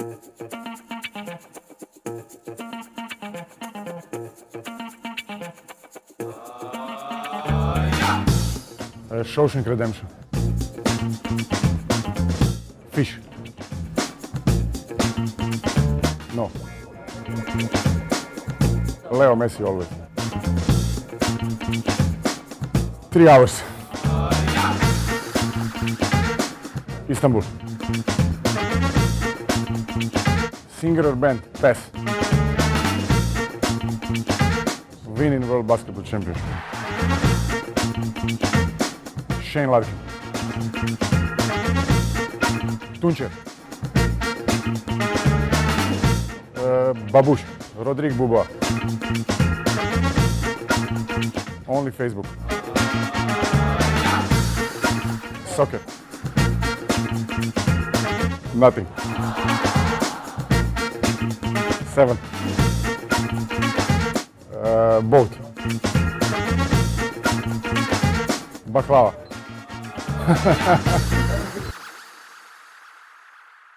Shawshank Redemption. Fish. No. Leo Messi always. 3 hours. Istanbul. Singer or band? Pass. Winning World Basketball Championship. Shane Larkin. Tunčer. Babuš. Rodrigue Bobois. Only Facebook. Soccer. Nothing. 7. Boat. Baklava.